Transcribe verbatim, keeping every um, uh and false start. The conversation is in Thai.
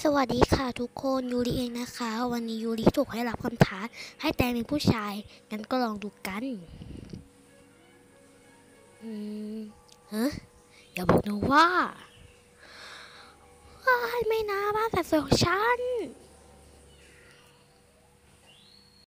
สวัสดีค่ะทุกคนยูริเองนะคะวันนี้ยูริถูกให้รับคำท้าให้แต่งเป็นผู้ชายงั้นก็ลองดูกันอืมฮะอย่าบอกนะว่าว้ายไม่นะบ้านแสนสวยของฉัน